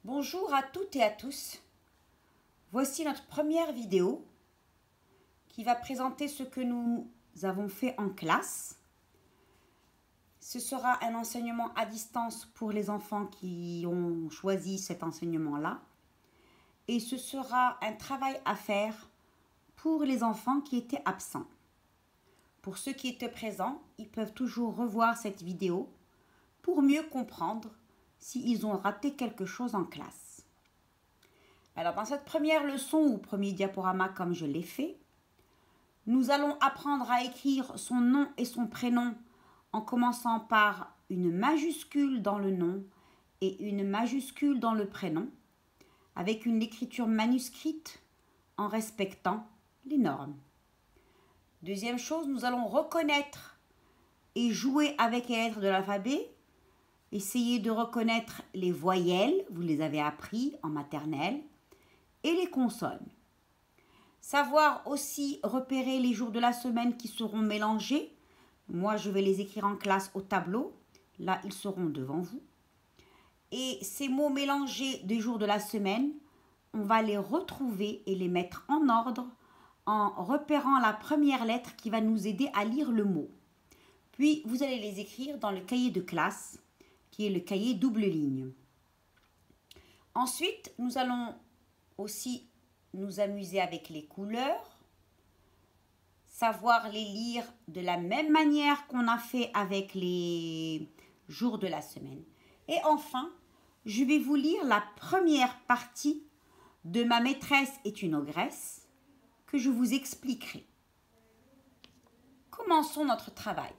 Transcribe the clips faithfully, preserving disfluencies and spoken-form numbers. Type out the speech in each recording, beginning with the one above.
Bonjour à toutes et à tous. Voici notre première vidéo qui va présenter ce que nous avons fait en classe. Ce sera un enseignement à distance pour les enfants qui ont choisi cet enseignement-là. Et ce sera un travail à faire pour les enfants qui étaient absents. Pour ceux qui étaient présents, ils peuvent toujours revoir cette vidéo pour mieux comprendre s'ils ont raté quelque chose en classe. Alors, dans cette première leçon ou premier diaporama, comme je l'ai fait, nous allons apprendre à écrire son nom et son prénom en commençant par une majuscule dans le nom et une majuscule dans le prénom, avec une écriture manuscrite en respectant les normes. Deuxième chose, nous allons reconnaître et jouer avec les lettres de l'alphabet. Essayez de reconnaître les voyelles, vous les avez appris en maternelle, et les consonnes. Savoir aussi repérer les jours de la semaine qui seront mélangés. Moi, je vais les écrire en classe au tableau. Là, ils seront devant vous. Et ces mots mélangés des jours de la semaine, on va les retrouver et les mettre en ordre en repérant la première lettre qui va nous aider à lire le mot. Puis, vous allez les écrire dans le cahier de classe, qui est le cahier double ligne. Ensuite, nous allons aussi nous amuser avec les couleurs, savoir les lire de la même manière qu'on a fait avec les jours de la semaine. Et enfin, je vais vous lire la première partie de Ma maîtresse est une ogresse que je vous expliquerai. Commençons notre travail.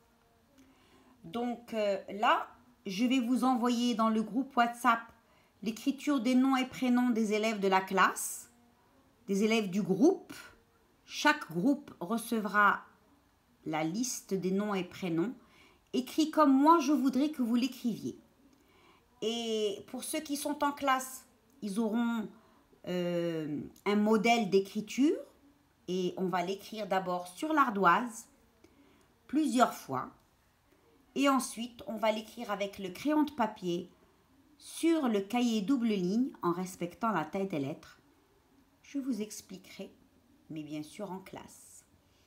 Donc euh, là, je vais vous envoyer dans le groupe WhatsApp l'écriture des noms et prénoms des élèves de la classe, des élèves du groupe. Chaque groupe recevra la liste des noms et prénoms, écrits comme moi je voudrais que vous l'écriviez. Et pour ceux qui sont en classe, ils auront euh, un modèle d'écriture et on va l'écrire d'abord sur l'ardoise plusieurs fois. Et ensuite, on va l'écrire avec le crayon de papier sur le cahier double ligne en respectant la taille des lettres. Je vous expliquerai, mais bien sûr en classe.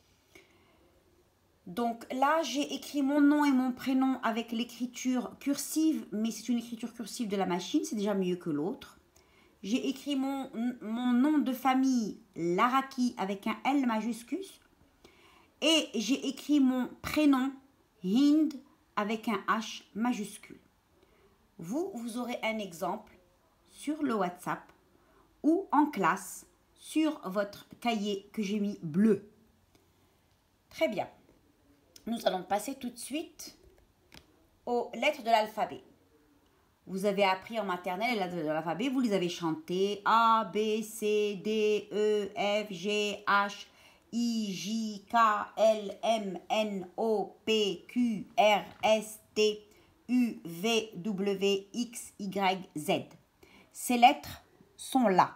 Donc là, j'ai écrit mon nom et mon prénom avec l'écriture cursive, mais c'est une écriture cursive de la machine, c'est déjà mieux que l'autre. J'ai écrit mon, mon nom de famille, Laraki, avec un L majuscule. Et j'ai écrit mon prénom, Hind, avec un H majuscule. Vous, vous aurez un exemple sur le WhatsApp ou en classe sur votre cahier que j'ai mis bleu. Très bien. Nous allons passer tout de suite aux lettres de l'alphabet. Vous avez appris en maternelle les lettres de l'alphabet, vous les avez chantées. A, B, C, D, E, F, G, H, I, J, K, L, M, N, O, P, Q, R, S, T, U, V, W, X, Y, Z. Ces lettres sont là.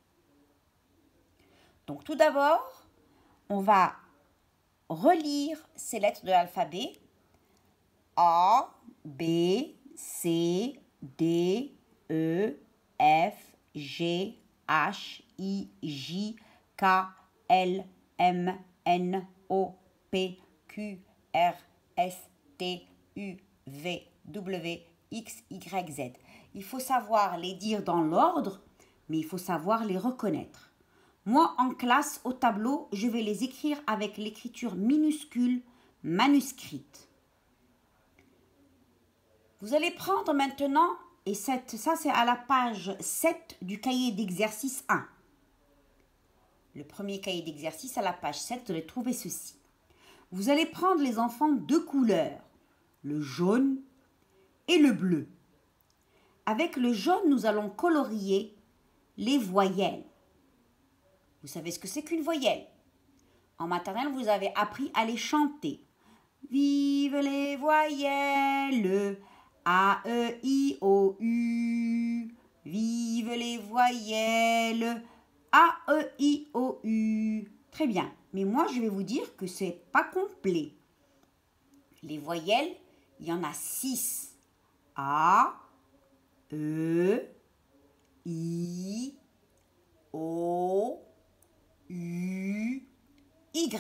Donc tout d'abord, on va relire ces lettres de l'alphabet. A, B, C, D, E, F, G, H, I, J, K, L, M, N, O, P, Q, R, S, T, U, V, W, X, Y, Z. Il faut savoir les dire dans l'ordre, mais il faut savoir les reconnaître. Moi, en classe, au tableau, je vais les écrire avec l'écriture minuscule manuscrite. Vous allez prendre maintenant, et cette, ça c'est à la page sept du cahier d'exercice un. Le premier cahier d'exercice à la page sept, vous allez trouver ceci. Vous allez prendre les enfants deux couleurs, le jaune et le bleu. Avec le jaune, nous allons colorier les voyelles. Vous savez ce que c'est qu'une voyelle? En maternelle, vous avez appris à les chanter. Vive les voyelles, A, E, I, O, U. Vive les voyelles, A, E, I, O, U. Très bien, mais moi je vais vous dire que ce n'est pas complet. Les voyelles, il y en a six. A, E,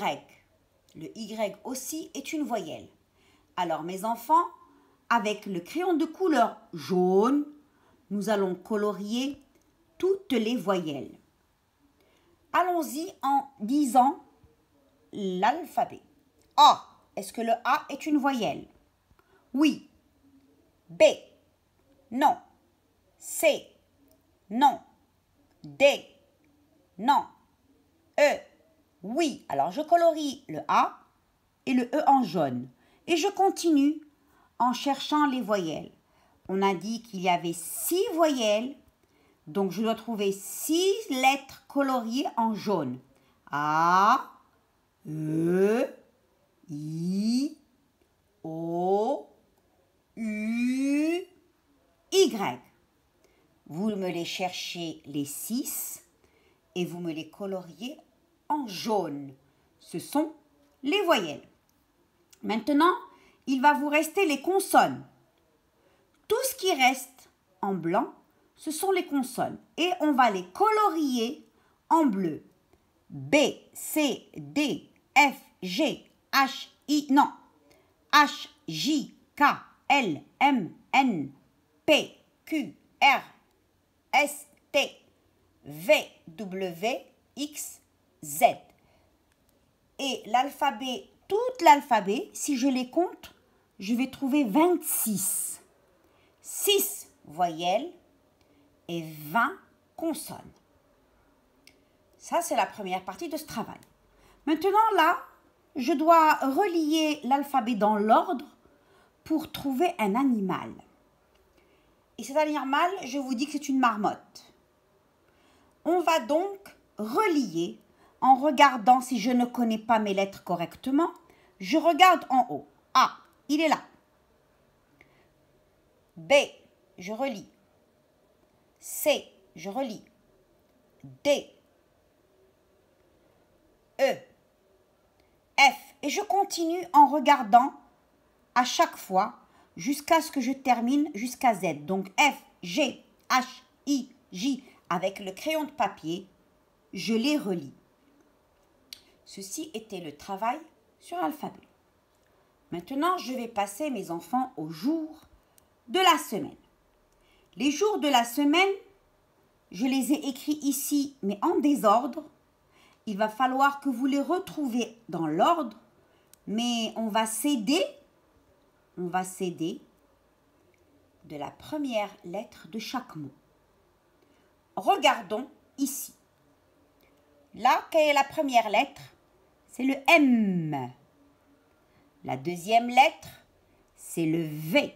Y. Le Y aussi est une voyelle. Alors mes enfants, avec le crayon de couleur jaune, nous allons colorier toutes les voyelles. Allons-y en disant l'alphabet. A. Est-ce que le A est une voyelle? Oui. B. Non. C. Non. D. Non. E. Oui. Alors je colorie le A et le E en jaune. Et je continue en cherchant les voyelles. On a dit qu'il y avait six voyelles. Donc je dois trouver six lettres coloriées en jaune. A, E, I, O, U, Y. Vous me les cherchez les six et vous me les coloriez en jaune. Ce sont les voyelles. Maintenant, il va vous rester les consonnes. Tout ce qui reste en blanc, ce sont les consonnes. Et on va les colorier en bleu. B, C, D, F, G, H, I, non. H, J, K, L, M, N, P, Q, R, S, T, V, W, X, Z. Et l'alphabet, tout l'alphabet, si je les compte, je vais trouver vingt-six. six voyelles et vingt consonnes. Ça, c'est la première partie de ce travail. Maintenant, là, je dois relier l'alphabet dans l'ordre pour trouver un animal. Et cet animal, je vous dis que c'est une marmotte. On va donc relier en regardant si je ne connais pas mes lettres correctement. Je regarde en haut. A, il est là. B, je relis. C, je relis. D, E, F. Et je continue en regardant à chaque fois jusqu'à ce que je termine jusqu'à Z. Donc F, G, H, I, J. Avec le crayon de papier, je les relis. Ceci était le travail sur l'alphabet. Maintenant, je vais passer mes enfants aux jours de la semaine. Les jours de la semaine, je les ai écrits ici, mais en désordre. Il va falloir que vous les retrouviez dans l'ordre, mais on va s'aider, on va s'aider de la première lettre de chaque mot. Regardons ici. Là, quelle est la première lettre? C'est le M. La deuxième lettre, c'est le V.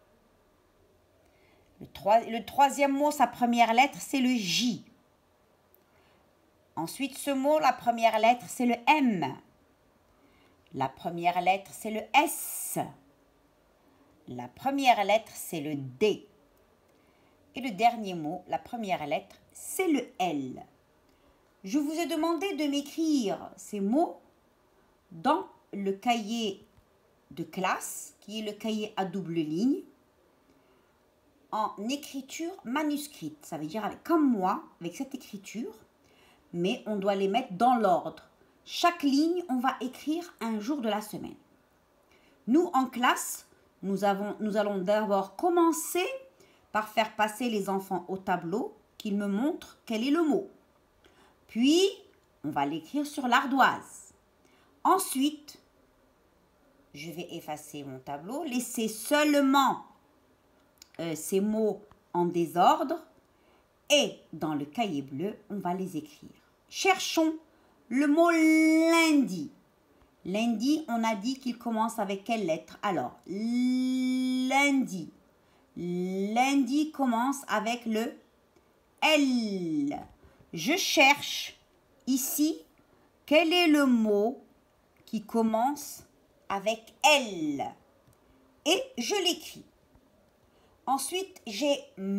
Le, troi- le troisième mot, sa première lettre, c'est le J. Ensuite, ce mot, la première lettre, c'est le M. La première lettre, c'est le S. La première lettre, c'est le D. Et le dernier mot, la première lettre, c'est le L. Je vous ai demandé de m'écrire ces mots dans le cahier de classe, qui est le cahier à double ligne, en écriture manuscrite. Ça veut dire avec, comme moi, avec cette écriture, mais on doit les mettre dans l'ordre. Chaque ligne, on va écrire un jour de la semaine. Nous, en classe, nous, avons, nous allons d'abord commencer par faire passer les enfants au tableau, qu'ils me montrent quel est le mot. Puis, on va l'écrire sur l'ardoise. Ensuite, je vais effacer mon tableau, laisser seulement euh, ces mots en désordre et dans le cahier bleu, on va les écrire. Cherchons le mot lundi. Lundi, on a dit qu'il commence avec quelle lettre? Alors, lundi. Lundi commence avec le L. Je cherche ici quel est le mot qui commence avec L. Et je l'écris. Ensuite, j'ai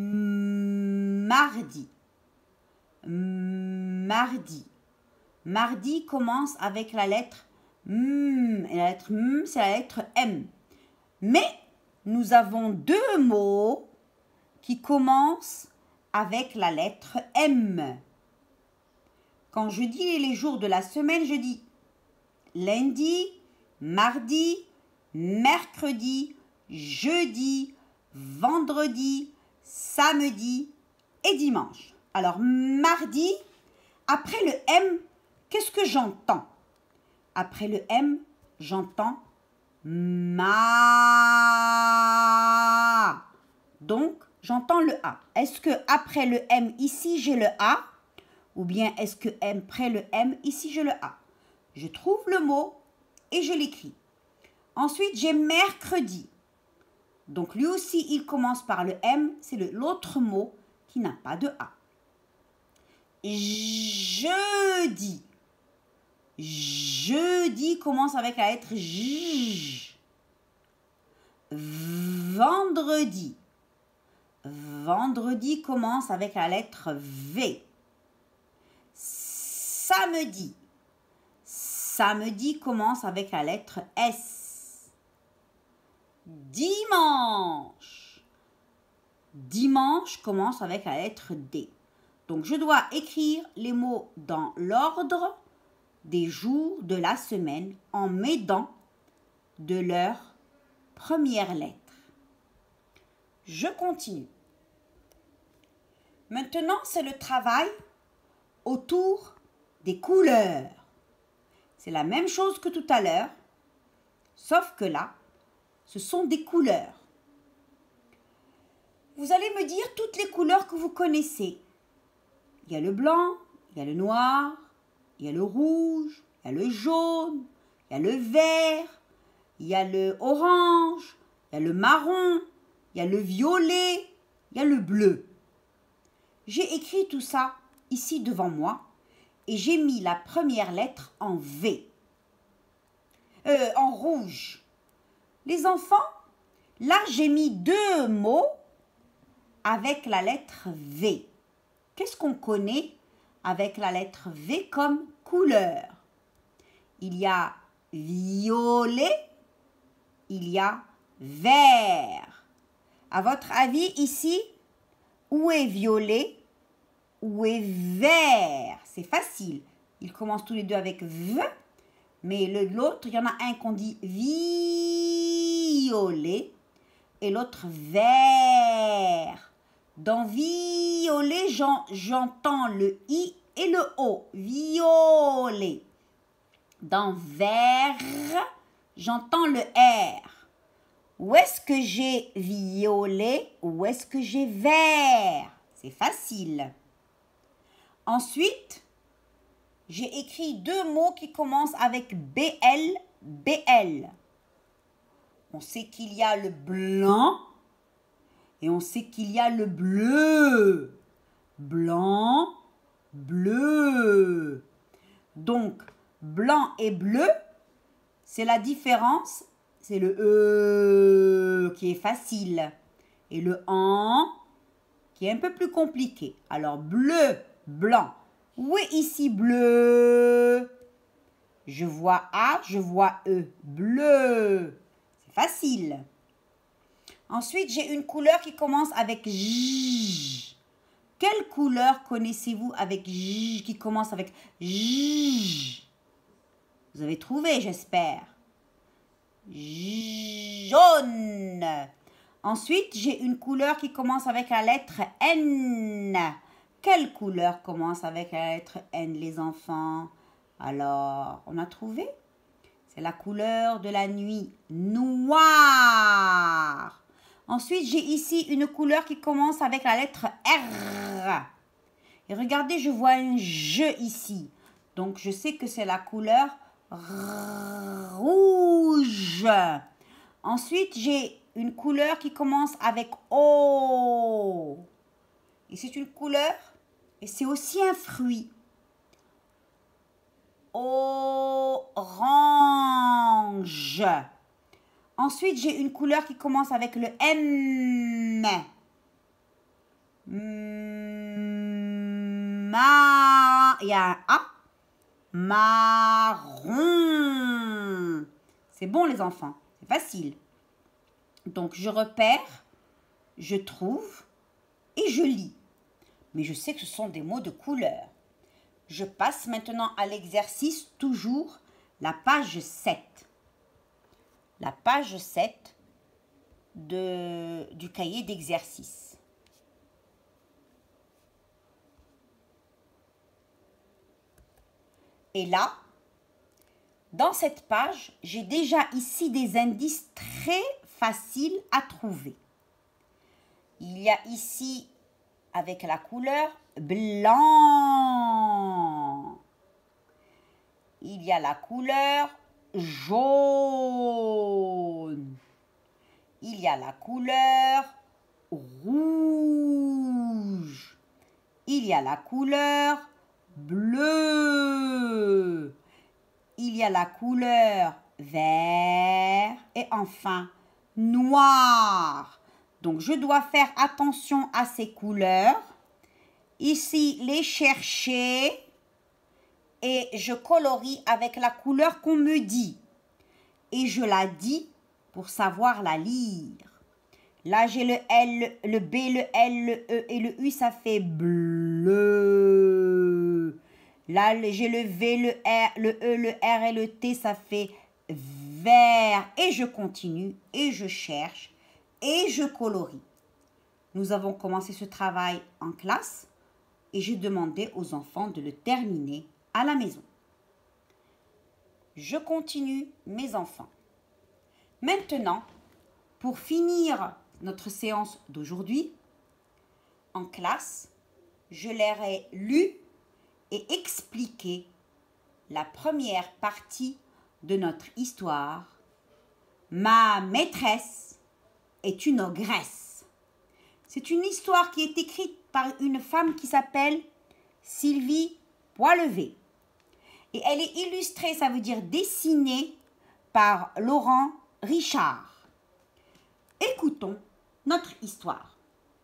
mardi. Mardi. Mardi commence avec la lettre M. Et la lettre M, c'est la lettre M. Mais nous avons deux mots qui commencent avec la lettre M. Quand je dis les jours de la semaine, je dis lundi, mardi, mercredi, jeudi, vendredi, samedi et dimanche. Alors, mardi, après le M, qu'est-ce que j'entends? Après le M, j'entends ma. Donc, j'entends le A. Est-ce que après le M, ici, j'ai le A? Ou bien est-ce que après le M, ici, j'ai le A? Je trouve le mot et je l'écris. Ensuite, j'ai mercredi. Donc, lui aussi, il commence par le M. C'est l'autre mot qui n'a pas de A. Jeudi. Jeudi commence avec la lettre J. Vendredi. Vendredi commence avec la lettre V. Samedi. Samedi commence avec la lettre S. Dimanche. Dimanche commence avec la lettre D. Donc, je dois écrire les mots dans l'ordre des jours de la semaine en m'aidant de leur première lettre. Je continue. Maintenant, c'est le travail autour des couleurs. C'est la même chose que tout à l'heure, sauf que là, ce sont des couleurs. Vous allez me dire toutes les couleurs que vous connaissez. Il y a le blanc, il y a le noir, il y a le rouge, il y a le jaune, il y a le vert, il y a le orange, il y a le marron, il y a le violet, il y a le bleu. J'ai écrit tout ça ici devant moi et j'ai mis la première lettre en V, euh, en rouge. Les enfants, là j'ai mis deux mots avec la lettre V. Qu'est-ce qu'on connaît avec la lettre V comme couleur? Il y a violet, il y a vert. À votre avis, ici, où est violet? Où est vert? C'est facile. Ils commencent tous les deux avec V, mais l'autre, il y en a un qu'on dit violet et l'autre vert. Dans violet, j'entends le I et le O. Violet. Dans vert, j'entends le R. Où est-ce que j'ai violet? Où est-ce que j'ai vert? C'est facile. Ensuite, j'ai écrit deux mots qui commencent avec B L, B L. On sait qu'il y a le blanc et on sait qu'il y a le bleu. Blanc, bleu. Donc, blanc et bleu, c'est la différence. C'est le E qui est facile et le AN qui est un peu plus compliqué. Alors, bleu, blanc. Où est ici bleu? Je vois A, je vois E. Bleu. C'est facile. Ensuite, j'ai une couleur qui commence avec J. Quelle couleur connaissez-vous avec J, qui commence avec J? Vous avez trouvé, j'espère. Jaune. Ensuite, j'ai une couleur qui commence avec la lettre N. Quelle couleur commence avec la lettre N, les enfants? Alors, on a trouvé? C'est la couleur de la nuit. Noir. Ensuite, j'ai ici une couleur qui commence avec la lettre R. Et regardez, je vois un je ici. Donc, je sais que c'est la couleur rouge. Ensuite, j'ai une couleur qui commence avec O. Et c'est une couleur et c'est aussi un fruit. Orange. Ensuite, j'ai une couleur qui commence avec le M. Ma. Il y a un A. Marron. C'est bon, les enfants. C'est facile. Donc, je repère, je trouve et je lis. Mais je sais que ce sont des mots de couleur. Je passe maintenant à l'exercice, toujours la page sept. La page sept de, du cahier d'exercice. Et là, dans cette page, j'ai déjà ici des indices très faciles à trouver. Il y a ici, avec la couleur blanc, il y a la couleur jaune, il y a la couleur rouge, il y a la couleur bleue, il y a la couleur vert et enfin noir. Donc, je dois faire attention à ces couleurs. Ici, les chercher et je colorie avec la couleur qu'on me dit. Et je la dis pour savoir la lire. Là, j'ai le L, le B, le L, le E et le U, ça fait bleu. Là, j'ai le V, le R, le E, le R et le T, ça fait vert. Et je continue et je cherche et je colorie. Nous avons commencé ce travail en classe et j'ai demandé aux enfants de le terminer à la maison. Je continue, mes enfants. Maintenant, pour finir notre séance d'aujourd'hui, en classe, je leur ai lu et expliqué la première partie de notre histoire. Ma maîtresse est une ogresse. C'est une histoire qui est écrite par une femme qui s'appelle Sylvie Poilevé. Et elle est illustrée, ça veut dire dessinée, par Laurent Richard. Écoutons notre histoire.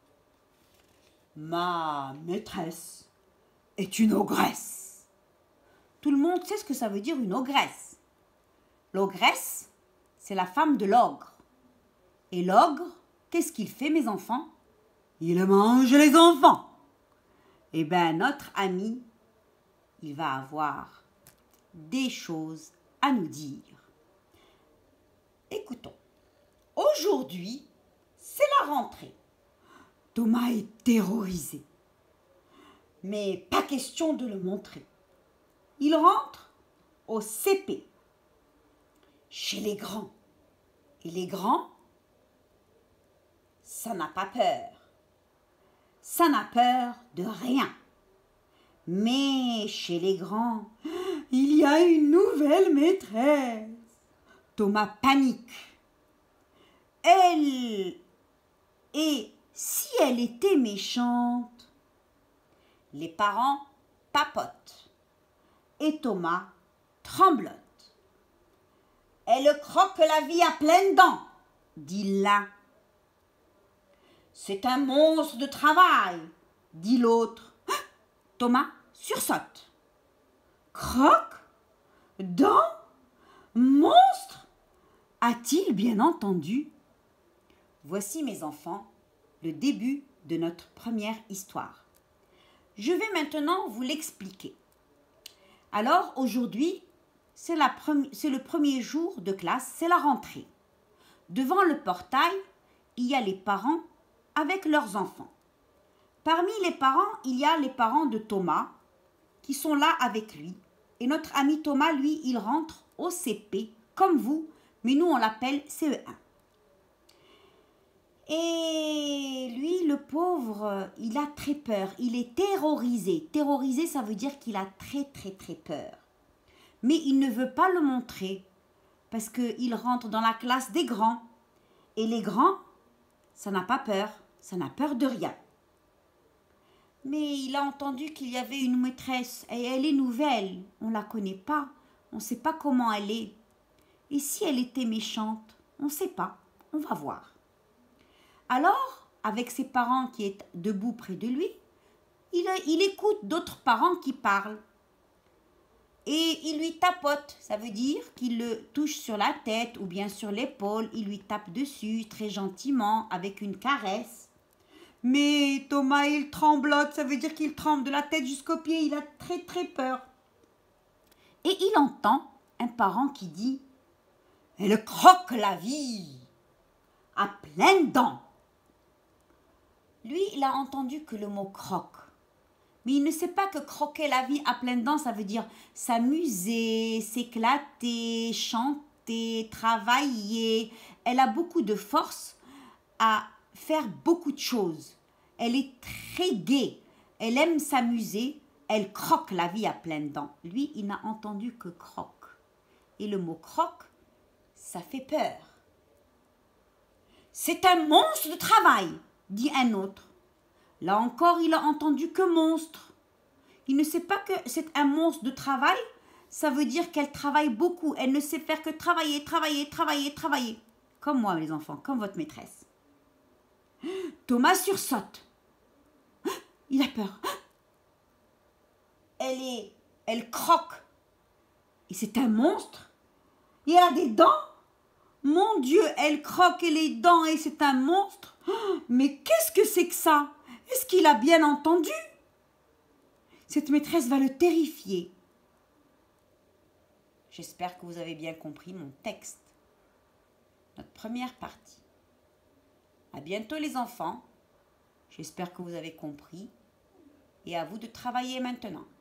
Ma maîtresse est une ogresse. Tout le monde sait ce que ça veut dire une ogresse. L'ogresse, c'est la femme de l'ogre. Et l'ogre, qu'est-ce qu'il fait, mes enfants? Il mange les enfants. Eh bien, notre ami, il va avoir des choses à nous dire. Écoutons. Aujourd'hui, c'est la rentrée. Thomas est terrorisé. Mais pas question de le montrer. Il rentre au C P, chez les grands. Et les grands, ça n'a pas peur. Ça n'a peur de rien. Mais chez les grands, il y a une nouvelle maîtresse. Thomas panique. Elle, et si elle était méchante? Les parents papotent. Et Thomas tremblote. Elle croque la vie à pleines dents, dit l'un. C'est un monstre de travail, dit l'autre. Thomas sursaute. Croque? Dents? Monstre? A-t-il bien entendu? Voici, mes enfants, le début de notre première histoire. Je vais maintenant vous l'expliquer. Alors, aujourd'hui, c'est le premier jour de classe, c'est la rentrée. Devant le portail, il y a les parents avec leurs enfants. Parmi les parents, il y a les parents de Thomas qui sont là avec lui. Et notre ami Thomas, lui, il rentre au C P, comme vous, mais nous, on l'appelle C E un. Et lui, le pauvre, il a très peur. Il est terrorisé. Terrorisé, ça veut dire qu'il a très, très, très peur. Mais il ne veut pas le montrer parce qu'il rentre dans la classe des grands. Et les grands, ça n'a pas peur. Ça n'a peur de rien. Mais il a entendu qu'il y avait une maîtresse et elle est nouvelle. On ne la connaît pas. On ne sait pas comment elle est. Et si elle était méchante? On ne sait pas. On va voir. Alors, avec ses parents qui est debout près de lui, il, il écoute d'autres parents qui parlent. Et il lui tapote, ça veut dire qu'il le touche sur la tête ou bien sur l'épaule, il lui tape dessus très gentiment avec une caresse. Mais Thomas, il tremblote, ça veut dire qu'il tremble de la tête jusqu'aux pieds, il a très très peur. Et il entend un parent qui dit « Elle croque la vie à pleines dents ». Lui, il a entendu que le mot « croque ». Mais il ne sait pas que croquer la vie à pleines dents, ça veut dire s'amuser, s'éclater, chanter, travailler. Elle a beaucoup de force à faire beaucoup de choses. Elle est très gaie. Elle aime s'amuser. Elle croque la vie à pleines dents. Lui, il n'a entendu que croque. Et le mot croque, ça fait peur. C'est un monstre de travail, dit un autre. Là encore, il a entendu que monstre. Il ne sait pas que c'est un monstre de travail. Ça veut dire qu'elle travaille beaucoup. Elle ne sait faire que travailler, travailler, travailler, travailler. Comme moi, les enfants, comme votre maîtresse. Thomas sursaute. Il a peur. Elle est, elle croque. Et c'est un monstre. Il a des dents. Mon Dieu, elle croque et les dents et c'est un monstre. Mais qu'est-ce que c'est que ça? Est-ce qu'il a bien entendu? Cette maîtresse va le terrifier. J'espère que vous avez bien compris mon texte. Notre première partie. À bientôt les enfants. J'espère que vous avez compris. Et à vous de travailler maintenant.